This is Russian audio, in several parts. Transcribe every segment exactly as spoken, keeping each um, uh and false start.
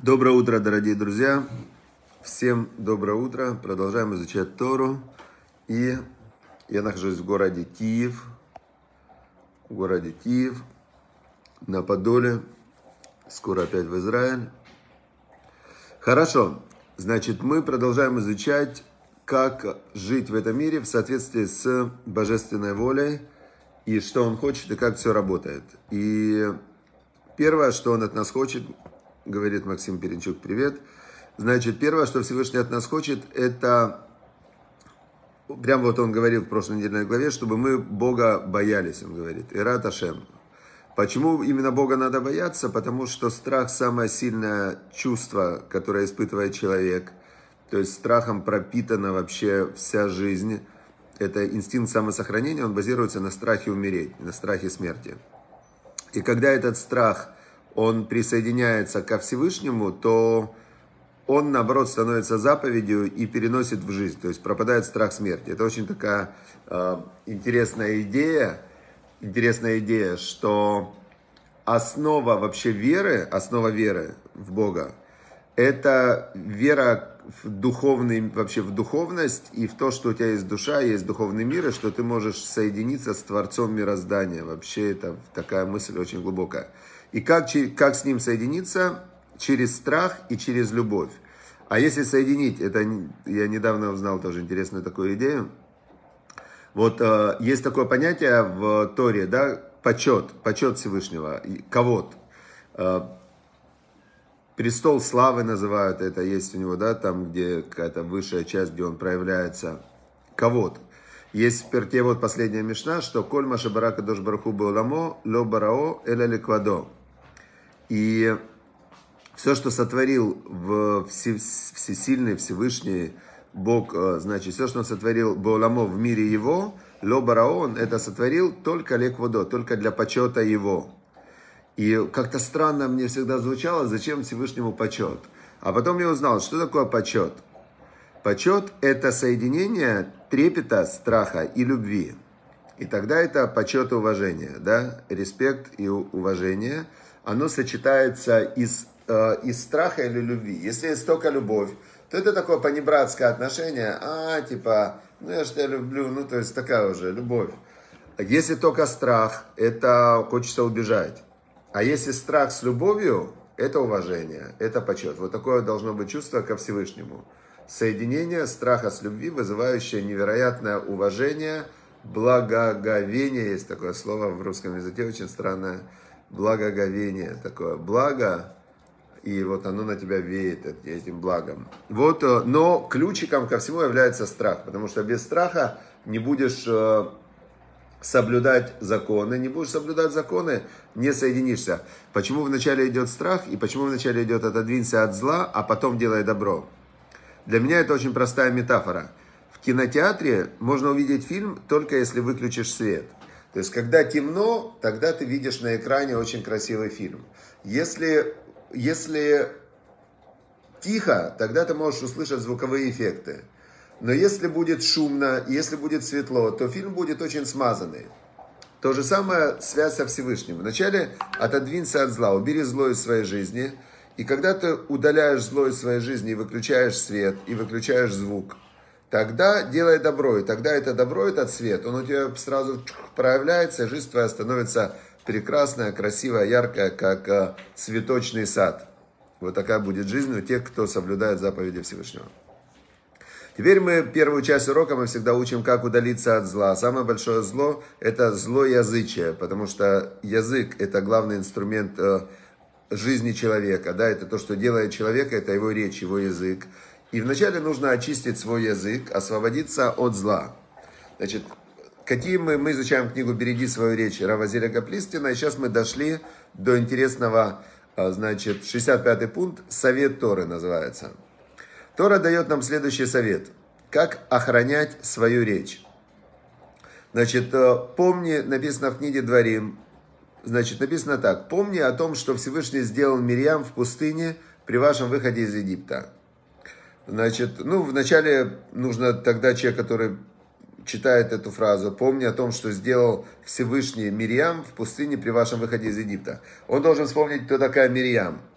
Доброе утро, дорогие друзья! Всем доброе утро! Продолжаем изучать Тору. И я нахожусь в городе Киев. В городе Киев, на Подоле. Скоро опять в Израиль. Хорошо. Значит, мы продолжаем изучать, как жить в этом мире в соответствии с божественной волей. И что Он хочет, и как все работает. И первое, что Он от нас хочет, говорит Максим Перенчук, привет. Значит, первое, что Всевышний от нас хочет, это, прям вот он говорил в прошлой недельной главе, чтобы мы Бога боялись, он говорит, Ират Ашем. Почему именно Бога надо бояться? Потому что страх самое сильное чувство, которое испытывает человек. То есть страхом пропитана вообще вся жизнь. Это инстинкт самосохранения, он базируется на страхе умереть, на страхе смерти. И когда этот страх, он присоединяется ко Всевышнему, то он, наоборот, становится заповедью и переносит в жизнь. То есть пропадает страх смерти. Это очень такая э, интересная идея, интересная идея, что основа вообще веры, основа веры в Бога, это вера в духовный, вообще в духовность и в то, что у тебя есть душа, есть духовный мир, и что ты можешь соединиться с Творцом мироздания. Вообще это такая мысль очень глубокая. И как, как с ним соединиться? Через страх и через любовь. А если соединить, это я недавно узнал тоже интересную такую идею. Вот э, есть такое понятие в Торе, да, почет, почет Всевышнего, кавод. Э, престол славы называют это, есть у него, да, там, где какая-то высшая часть, где он проявляется. Кавод. Есть в Перке вот последняя мишна, что «Коль маша барака дош бараху бауламо, ло барао эля леквадо». И все, что сотворил в все, всесильный, Всевышний Бог, значит, все, что Он сотворил бауламо в мире Его, ло барао, Он это сотворил только леквадо, только для почета Его. И как-то странно мне всегда звучало, зачем Всевышнему почет. А потом я узнал, что такое почет. Почет – это соединение трепета, страха и любви. И тогда это почет и уважение, да, респект и уважение. Оно сочетается из, э, из страха или любви. Если есть только любовь, то это такое понебратское отношение. А, типа, ну я же тебя люблю, ну то есть такая уже любовь. Если только страх, это хочется убежать. А если страх с любовью, это уважение, это почет. Вот такое должно быть чувство ко Всевышнему. Соединение страха с любви, вызывающее невероятное уважение, благоговение. Есть такое слово в русском языке, очень странное. Благоговение. Такое благо, и вот оно на тебя веет этим благом. Вот, но ключиком ко всему является страх, потому что без страха не будешь соблюдать законы, не будешь соблюдать законы, не соединишься. Почему вначале идет страх, и почему вначале идет отодвинься от зла, а потом делай добро? Для меня это очень простая метафора. В кинотеатре можно увидеть фильм, только если выключишь свет. То есть, когда темно, тогда ты видишь на экране очень красивый фильм. Если, если тихо, тогда ты можешь услышать звуковые эффекты. Но если будет шумно, если будет светло, то фильм будет очень смазанный. То же самое связь со Всевышним. Вначале отодвинься от зла, убери зло из своей жизни. И когда ты удаляешь зло из своей жизни и выключаешь свет, и выключаешь звук, тогда делай добро. И тогда это добро, этот свет, он у тебя сразу проявляется, и жизнь твоя становится прекрасная, красивая, яркая, как цветочный сад. Вот такая будет жизнь у тех, кто соблюдает заповеди Всевышнего. Теперь мы первую часть урока мы всегда учим, как удалиться от зла. Самое большое зло – это злоязычие, потому что язык – это главный инструмент жизни человека. Да? Это то, что делает человека, это его речь, его язык. И вначале нужно очистить свой язык, освободиться от зла. Значит, какие мы, мы изучаем книгу «Береги свою речь» Рава Зиля Каплистина, и сейчас мы дошли до интересного, значит, шестьдесят пятый пункт, совет Торы называется. Тора дает нам следующий совет. Как охранять свою речь. Значит, помни, написано в книге Дворим, значит, написано так. Помни о том, что Всевышний сделал Мирьям в пустыне при вашем выходе из Египта. Значит, ну, вначале нужно тогда человек, который читает эту фразу, помни о том, что сделал Всевышний Мирьям в пустыне при вашем выходе из Египта. Он должен вспомнить, кто такая Мирьям.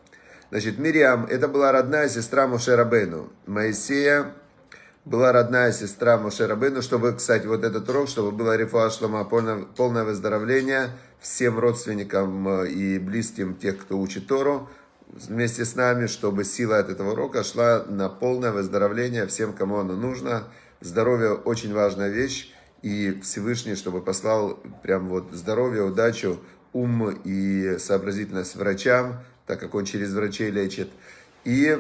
Значит, Мириам, это была родная сестра Моше Рабейну. Моисея была родная сестра Моше Рабейну, чтобы, кстати, вот этот урок, чтобы было рефуа шлема, полное, полное выздоровление всем родственникам и близким тех, кто учит Тору, вместе с нами, чтобы сила от этого урока шла на полное выздоровление всем, кому оно нужно. Здоровье очень важная вещь, и Всевышний, чтобы послал прям вот здоровье, удачу, ум и сообразительность врачам, так как он через врачей лечит. И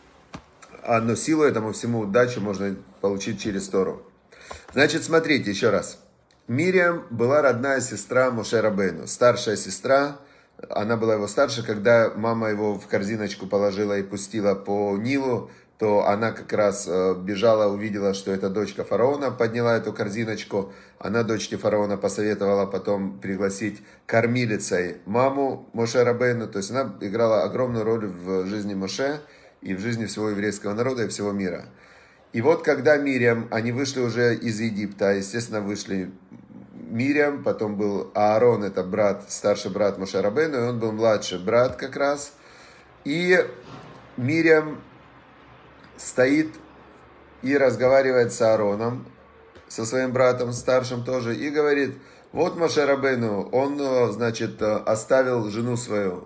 а, но силу этому всему, удачу можно получить через Тору. Значит, смотрите еще раз. Мириам была родная сестра Моше Рабейну, старшая сестра. Она была его старше, когда мама его в корзиночку положила и пустила по Нилу, то она как раз бежала, увидела, что это дочка фараона, подняла эту корзиночку. Она дочке фараона посоветовала потом пригласить кормилицей маму Моше Рабейну. То есть она играла огромную роль в жизни Моше и в жизни всего еврейского народа и всего мира. И вот когда Мириам, они вышли уже из Египта, естественно, вышли Мириам, потом был Аарон, это брат, старший брат Моше Рабейну, и он был младший брат как раз. И Мириам стоит и разговаривает с Аароном, со своим братом старшим тоже, и говорит, вот Моше Рабейну, он, значит, оставил жену свою.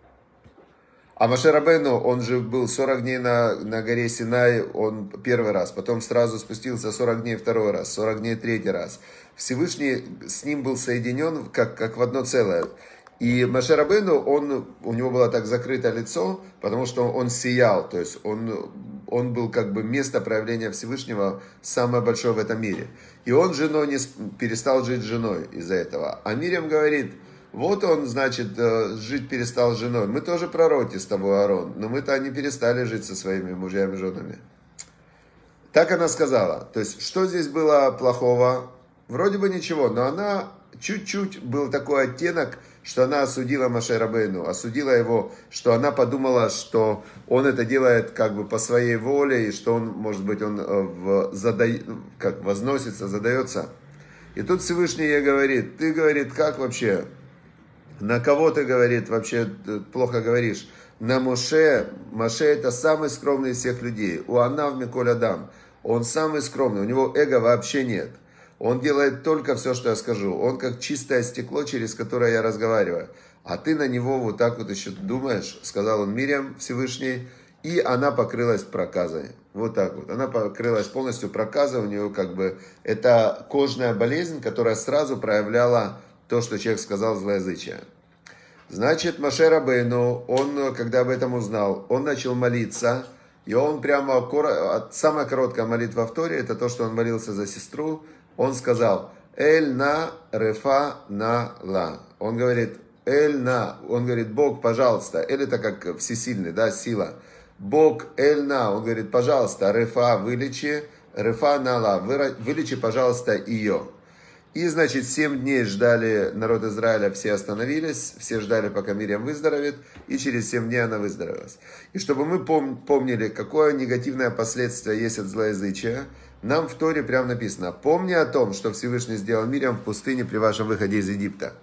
А Моше Рабейну, он же был сорок дней на, на горе Синай, он первый раз, потом сразу спустился сорок дней второй раз, сорок дней третий раз. Всевышний с ним был соединен как, как в одно целое. И Моше Рабейну, он, у него было так закрыто лицо, потому что он сиял, то есть он, он был как бы место проявления Всевышнего самое большое в этом мире. И он женой не перестал жить с женой из-за этого. А Мириам говорит, вот он, значит, жить перестал с женой. Мы тоже пророки с тобой, Аарон, но мы-то не перестали жить со своими мужьями и женами. Так она сказала. То есть, что здесь было плохого? Вроде бы ничего, но она чуть-чуть был такой оттенок, что она осудила Моше Рабейну, осудила его, что она подумала, что он это делает как бы по своей воле, и что он, может быть, он в, зада... как, возносится, задается. И тут Всевышний ей говорит, ты, говорит, как вообще, на кого ты, говорит, вообще плохо говоришь? На Моше, Моше это самый скромный из всех людей, у Анав Миколь Адам, он самый скромный, у него эго вообще нет. Он делает только все, что я скажу. Он как чистое стекло, через которое я разговариваю. А ты на него вот так вот еще думаешь, сказал он Мириам Всевышний, и она покрылась проказой. Вот так вот. Она покрылась полностью проказой, у нее как бы это кожная болезнь, которая сразу проявляла то, что человек сказал, злоязычие. Значит, Моше Рабейну, он, когда об этом узнал, он начал молиться, и он прямо, самая короткая молитва в Торе, это то, что он молился за сестру. Он сказал, эль на рефа на ла. Он говорит, эль на, он говорит, Бог, пожалуйста. Эль это как всесильный, да, сила. Бог, эль на, он говорит, пожалуйста, рефа вылечи, рефа на ла, вылечи, пожалуйста, ее. И, значит, семь дней ждали народ Израиля, все остановились, все ждали, пока Мириам выздоровеет, и через семь дней она выздоровелась. И чтобы мы пом- помнили, какое негативное последствие есть от злоязычия, нам в Торе прямо написано, помни о том, что Всевышний сделал Мириам в пустыне при вашем выходе из Египта.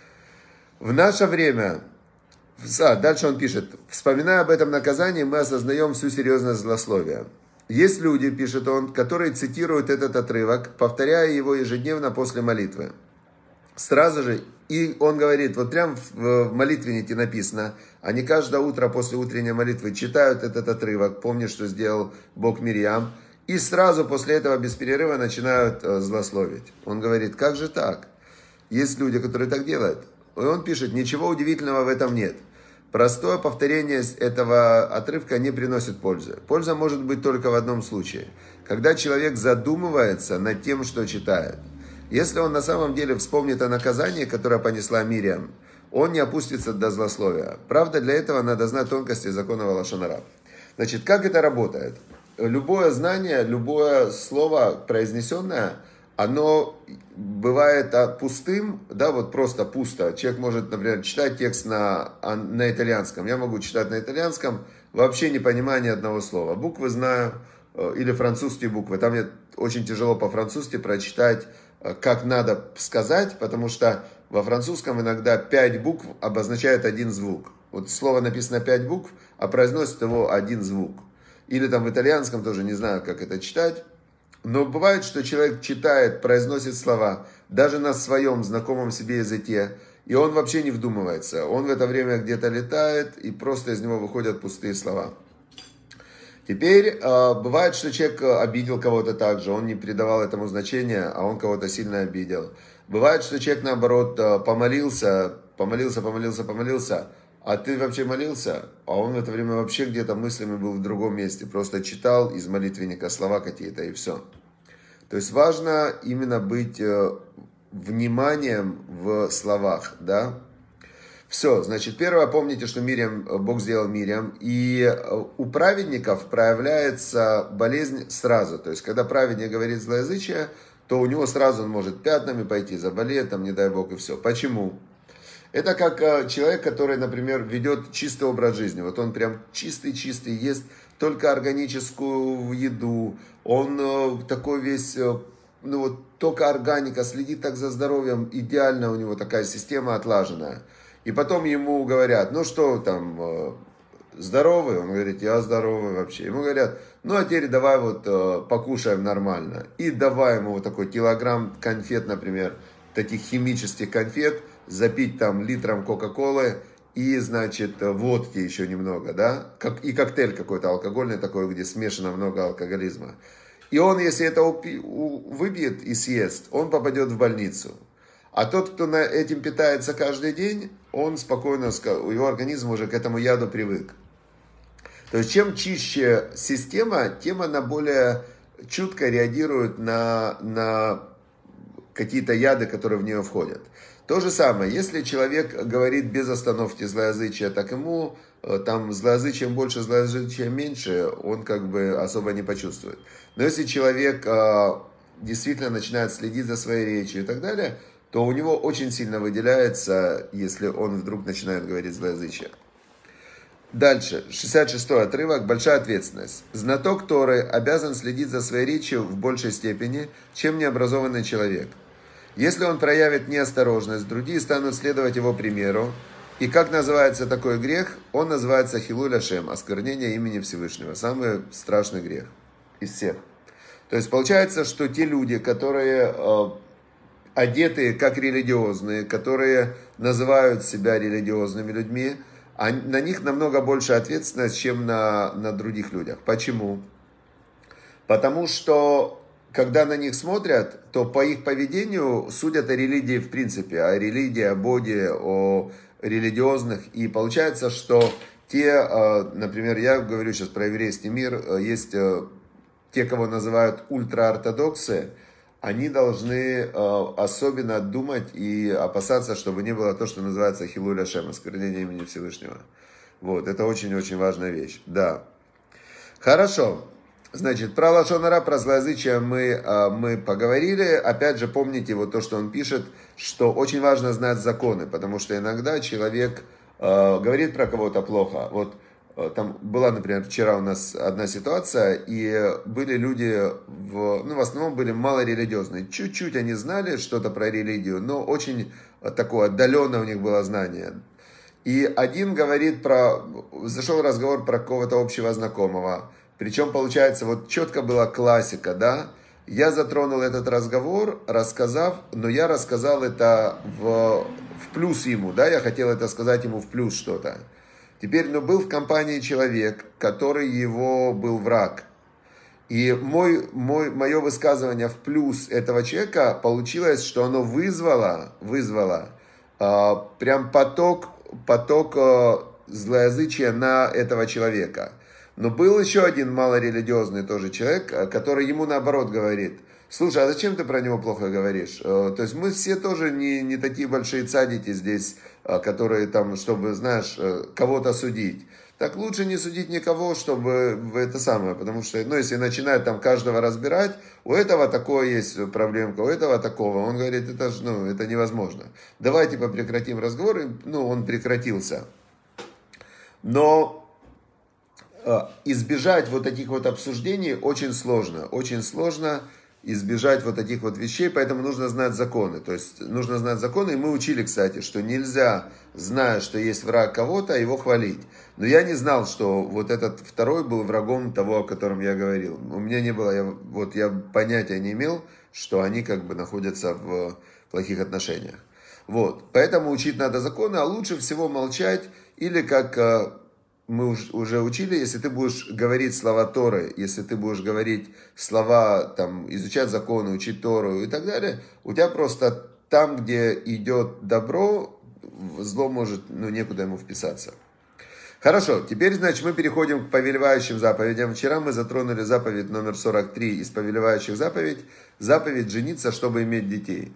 В наше время, а, дальше он пишет, вспоминая об этом наказании, мы осознаем всю серьезность злословия. Есть люди, пишет он, которые цитируют этот отрывок, повторяя его ежедневно после молитвы. Сразу же, и он говорит, вот прям в молитвеннике написано, они каждое утро после утренней молитвы читают этот отрывок, помни, что сделал Бог Мириам, и сразу после этого без перерыва начинают злословить. Он говорит, как же так? Есть люди, которые так делают. И он пишет, ничего удивительного в этом нет. Простое повторение этого отрывка не приносит пользы. Польза может быть только в одном случае. Когда человек задумывается над тем, что читает. Если он на самом деле вспомнит о наказании, которое понесла Мириам, он не опустится до злословия. Правда, для этого надо знать тонкости законов лашон ара. Значит, как это работает? Любое знание, любое слово произнесенное, оно бывает пустым, да, вот просто пусто. Человек может, например, читать текст на, на итальянском. Я могу читать на итальянском, вообще не понимая ни одного слова. Буквы знаю, или французские буквы. Там мне очень тяжело по-французски прочитать, как надо сказать, потому что во французском иногда пять букв обозначают один звук. Вот слово написано пять букв, а произносит его один звук. Или там в итальянском тоже, не знаю, как это читать. Но бывает, что человек читает, произносит слова, даже на своем знакомом себе языке, и он вообще не вдумывается. Он в это время где-то летает, и просто из него выходят пустые слова. Теперь, бывает, что человек обидел кого-то так же, он не придавал этому значения, а он кого-то сильно обидел. Бывает, что человек, наоборот, помолился, помолился, помолился, помолился, а ты вообще молился, а он в это время вообще где-то мыслями был в другом месте, просто читал из молитвенника слова какие-то и все. То есть важно именно быть вниманием в словах, да. Все, значит, первое, помните, что Мирьям, Бог сделал Мирьям, и у праведников проявляется болезнь сразу. То есть, когда праведник говорит злоязычие, то у него сразу он может пятнами пойти, заболеть, там, не дай Бог, и все. Почему? Это как человек, который, например, ведет чистый образ жизни. Вот он прям чистый-чистый, ест только органическую еду. Он такой весь, ну вот, только органика, следит так за здоровьем. Идеально у него такая система отлаженная. И потом ему говорят, ну что там, здоровый? Он говорит, я здоровый вообще. Ему говорят, ну а теперь давай вот покушаем нормально. И давай ему вот такой килограмм конфет, например, таких химических конфет, запить там литром кока-колы и, значит, водки еще немного, да, как, и коктейль какой-то алкогольный такой, где смешано много алкоголизма. И он, если это упи, у, выпьет и съест, он попадет в больницу. А тот, кто на этим питается каждый день, он спокойно, его организм уже к этому яду привык. То есть, чем чище система, тем она более чутко реагирует на, на какие-то яды, которые в нее входят. То же самое, если человек говорит без остановки злоязычие, так ему там злоязычием больше, злоязычием меньше, он как бы особо не почувствует. Но если человек действительно начинает следить за своей речью и так далее, то у него очень сильно выделяется, если он вдруг начинает говорить злоязычие. Дальше, шестьдесят шестой отрывок, большая ответственность. Знаток Торы обязан следить за своей речью в большей степени, чем необразованный человек. Если он проявит неосторожность, другие станут следовать его примеру. И как называется такой грех? Он называется хилуль ашем, осквернение имени Всевышнего. Самый страшный грех из всех. То есть получается, что те люди, которые э, одеты как религиозные, которые называют себя религиозными людьми, они, на них намного больше ответственность, чем на, на других людях. Почему? Потому что когда на них смотрят, то по их поведению судят о религии в принципе, о религии, о Боге, о религиозных. И получается, что те, например, я говорю сейчас про еврейский мир, есть те, кого называют ультраортодоксы, они должны особенно думать и опасаться, чтобы не было то, что называется хилуль ашем, осквернение имени Всевышнего. Вот, это очень-очень важная вещь. Да. Хорошо. Значит, про лашон ара, про злоязычие мы, мы поговорили. Опять же, помните вот то, что он пишет, что очень важно знать законы, потому что иногда человек э, говорит про кого-то плохо. Вот э, там была, например, вчера у нас одна ситуация, и были люди, в, ну, в основном были малорелигиозные. Чуть-чуть они знали что-то про религию, но очень такое отдаленное у них было знание. И один говорит про, зашел разговор про какого-то общего знакомого. Причем, получается, вот четко была классика, да, я затронул этот разговор, рассказав, но я рассказал это в, в плюс ему, да, я хотел это сказать ему в плюс что-то. Теперь, ну, был в компании человек, который его был враг. И мой, мой, мое высказывание в плюс этого человека получилось, что оно вызвало, вызвало э, прям поток, поток э, злоязычия на этого человека. Но был еще один малорелигиозный тоже человек, который ему наоборот говорит, слушай, а зачем ты про него плохо говоришь? То есть мы все тоже не, не такие большие цадики здесь, которые там, чтобы, знаешь, кого-то судить. Так лучше не судить никого, чтобы это самое, потому что, ну, если начинают там каждого разбирать, у этого такое есть проблемка, у этого такого. Он говорит, это ж, ну, это невозможно. Давай, типа, прекратим разговор, и, ну, он прекратился. Но избежать вот таких вот обсуждений очень сложно. Очень сложно, избежать вот таких вот вещей, поэтому нужно знать законы. То есть нужно знать законы, и мы учили, кстати, что нельзя, зная, что есть враг кого-то, его хвалить. Но я не знал, что вот этот второй был врагом того, о котором я говорил. У меня не было, я, вот я понятия не имел, что они как бы находятся в плохих отношениях. Вот, поэтому учить надо законы, а лучше всего молчать, или как мы уже учили, если ты будешь говорить слова Торы, если ты будешь говорить слова, там, изучать законы, учить Тору и так далее, у тебя просто там, где идет добро, зло может, ну, некуда ему вписаться. Хорошо, теперь, значит, мы переходим к повелевающим заповедям. Вчера мы затронули заповедь номер сорок три из повелевающих заповедей, заповедь жениться, чтобы иметь детей.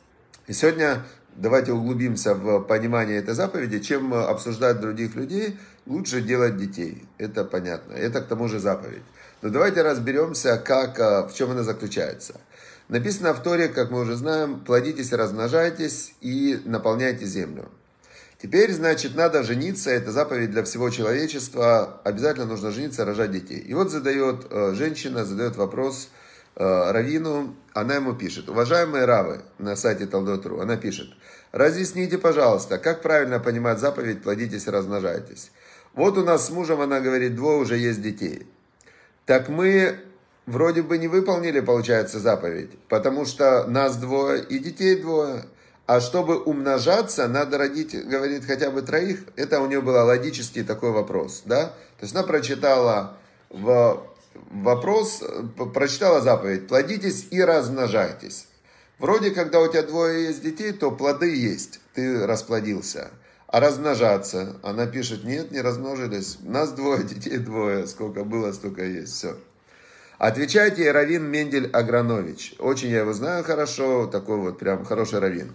И сегодня давайте углубимся в понимание этой заповеди. Чем обсуждать других людей, лучше делать детей. Это понятно. Это к тому же заповедь. Но давайте разберемся, как, в чем она заключается. Написано в Торе, как мы уже знаем, плодитесь, размножайтесь и наполняйте землю. Теперь, значит, надо жениться. Это заповедь для всего человечества. Обязательно нужно жениться, рожать детей. И вот задает женщина, задает вопрос раввину, она ему пишет: уважаемые равы, на сайте Талдот точка ру, она пишет: разъясните, пожалуйста, как правильно понимать заповедь «плодитесь, размножайтесь». Вот у нас с мужем, она говорит, двое уже есть детей. Так мы вроде бы не выполнили, получается, заповедь, потому что нас двое и детей двое. А чтобы умножаться, надо родить, говорит, хотя бы троих. Это у нее был логический такой вопрос, да? То есть она прочитала в... Вопрос, прочитала заповедь: плодитесь и размножайтесь. Вроде, когда у тебя двое есть детей, то плоды есть, ты расплодился. А размножаться, она пишет: нет, не размножились, нас двое, детей двое, сколько было, столько есть, все. Отвечайте, раввин Мендель Агранович. Очень я его знаю хорошо, такой вот прям хороший раввин.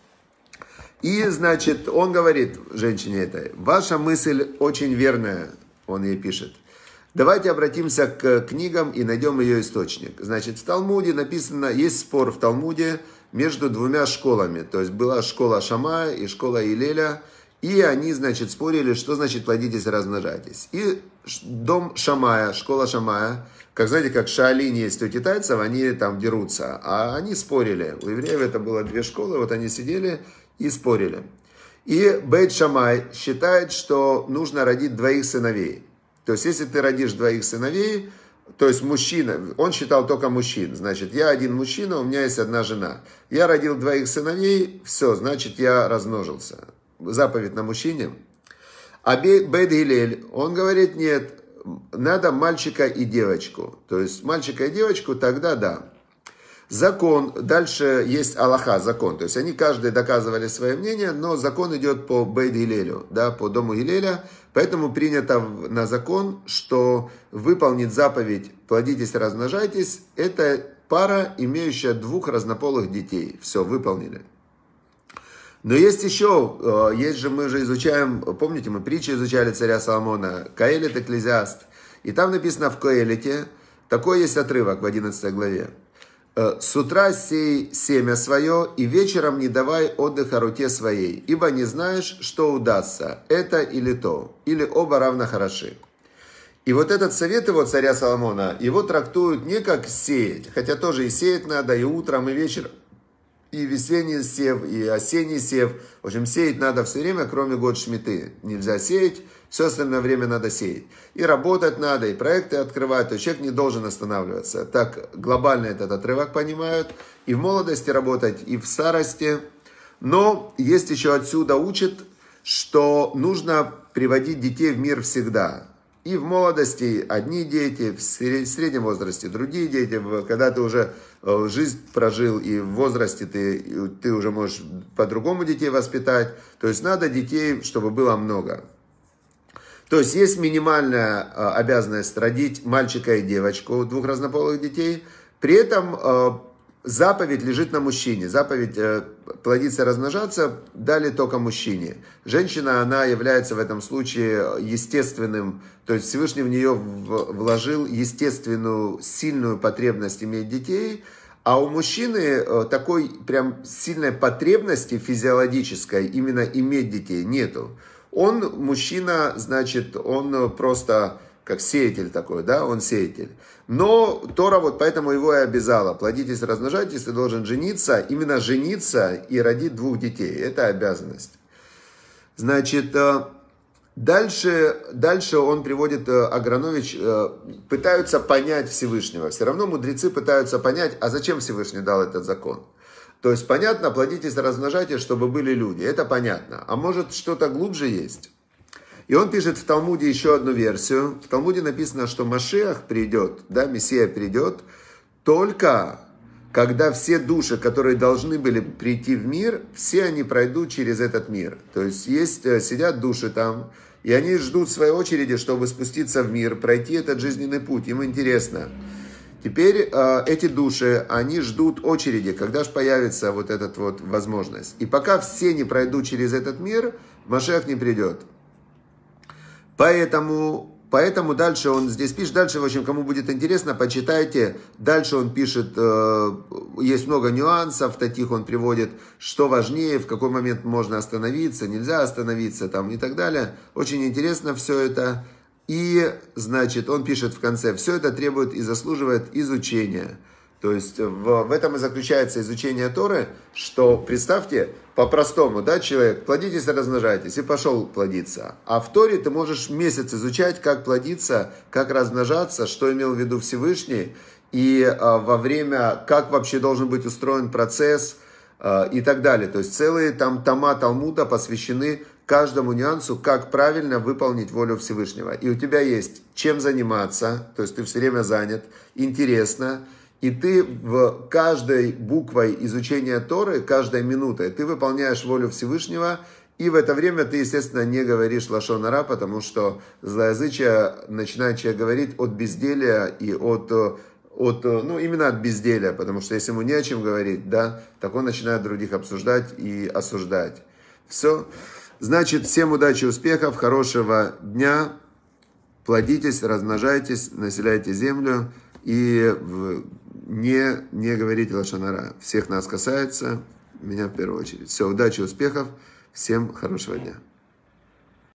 И, значит, он говорит женщине этой: ваша мысль очень верная, он ей пишет. Давайте обратимся к книгам и найдем ее источник. Значит, в Талмуде написано, есть спор в Талмуде между двумя школами. То есть была школа Шамая и школа Илеля. И они, значит, спорили, что значит плодитесь, размножайтесь. И дом Шамая, школа Шамая, как знаете, как шаолинь есть у китайцев, они там дерутся. А они спорили. У евреев это было две школы, вот они сидели и спорили. И Бейт Шамай считает, что нужно родить двоих сыновей. То есть, если ты родишь двоих сыновей, то есть мужчина, он считал только мужчин, значит, я один мужчина, у меня есть одна жена. Я родил двоих сыновей, все, значит, я размножился. Заповедь на мужчине. А Бейт Гилель, он говорит, нет, надо мальчика и девочку. То есть, мальчика и девочку, тогда да. Закон, дальше есть алаха, закон. То есть, они каждый доказывали свое мнение, но закон идет по Бейт Гилелю, да, по дому Гилеля. Поэтому принято на закон, что выполнить заповедь «плодитесь, размножайтесь» – это пара, имеющая двух разнополых детей. Все, выполнили. Но есть еще, есть же, мы же изучаем, помните, мы притчи изучали царя Соломона, Коэлит, Экклезиаст. И там написано в Коэлите, такой есть отрывок в одиннадцатой главе. «С утра сей семя свое, и вечером не давай отдыха руке своей, ибо не знаешь, что удастся, это или то, или оба равно хороши». И вот этот совет его, царя Соломона, его трактуют не как сеять, хотя тоже и сеять надо, и утром, и вечером, и весенний сев, и осенний сев. В общем, сеять надо все время, кроме год шмиты. Нельзя сеять, все остальное время надо сеять. И работать надо, и проекты открывать, то человек не должен останавливаться. Так глобально этот отрывок понимают. И в молодости работать, и в старости. Но есть еще отсюда учат, что нужно приводить детей в мир всегда. И в молодости одни дети, в среднем возрасте другие дети. Когда ты уже жизнь прожил и в возрасте ты, ты уже можешь по-другому детей воспитать. То есть надо детей, чтобы было много. То есть есть минимальная обязанность родить мальчика и девочку, двух разнополых детей. При этом заповедь лежит на мужчине. Заповедь плодиться, размножаться дали только мужчине. Женщина, она является в этом случае естественным, то есть Всевышний в нее вложил естественную сильную потребность иметь детей, а у мужчины такой прям сильной потребности физиологической именно иметь детей нету. Он, мужчина, значит, он просто как сеятель такой, да, он сеятель. Но Тора вот поэтому его и обязала. Плодитесь, размножайтесь, ты должен жениться, именно жениться и родить двух детей. Это обязанность. Значит, дальше, дальше он приводит, Агранович, пытаются понять Всевышнего. Все равно мудрецы пытаются понять, а зачем Всевышний дал этот закон. То есть, понятно, плодитесь, размножайтесь, чтобы были люди. Это понятно. А может, что-то глубже есть? И он пишет в Талмуде еще одну версию. В Талмуде написано, что Машиах придет, да, Мессия придет, только когда все души, которые должны были прийти в мир, все они пройдут через этот мир. То есть, есть сидят души там, и они ждут своей очереди, чтобы спуститься в мир, пройти этот жизненный путь. Им интересно. Теперь э, эти души, они ждут очереди, когда же появится вот эта вот возможность. И пока все не пройдут через этот мир, Машиах не придет. Поэтому, поэтому дальше он здесь пишет, дальше, в общем, кому будет интересно, почитайте. Дальше он пишет, э, есть много нюансов, таких он приводит, что важнее, в какой момент можно остановиться, нельзя остановиться там и так далее. Очень интересно все это. И, значит, он пишет в конце, все это требует и заслуживает изучения. То есть, в, в этом и заключается изучение Торы, что, представьте, по-простому, да, человек, плодитесь и размножайтесь, и пошел плодиться. А в Торе ты можешь месяц изучать, как плодиться, как размножаться, что имел в виду Всевышний, и а, во время, как вообще должен быть устроен процесс, а, и так далее. То есть, целые там тома Талмуда посвящены каждому нюансу, как правильно выполнить волю Всевышнего. И у тебя есть чем заниматься, то есть ты все время занят, интересно, и ты в каждой буквой изучения Торы, каждой минутой, ты выполняешь волю Всевышнего, и в это время ты, естественно, не говоришь лашон ара, потому что злоязычие начинает человек говорить от безделия и от, от, ну, именно от безделия, потому что если ему не о чем говорить, да, так он начинает других обсуждать и осуждать. Все. Значит, всем удачи, успехов, хорошего дня, плодитесь, размножайтесь, населяйте землю и не, не говорите лашон ара. Всех нас касается, меня в первую очередь. Все, удачи, успехов, всем хорошего дня.